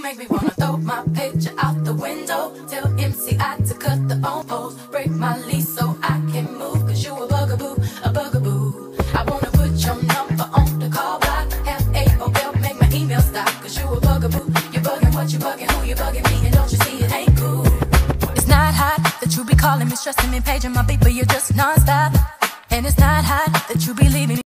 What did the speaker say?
make me wanna throw my picture out the window. Tell MCI to cut the phone poles, break my lease so I can move. Cause you a bugaboo, a bugaboo. I wanna put your number on the call block. Have AOL, make my email stop. Cause you a bugaboo, you bugging what you bugging, who you bugging me, and don't you see it ain't cool. It's not hot that you be calling me, stressing me, paging my beat, but you're just non-stop. And it's not hot that you be leaving me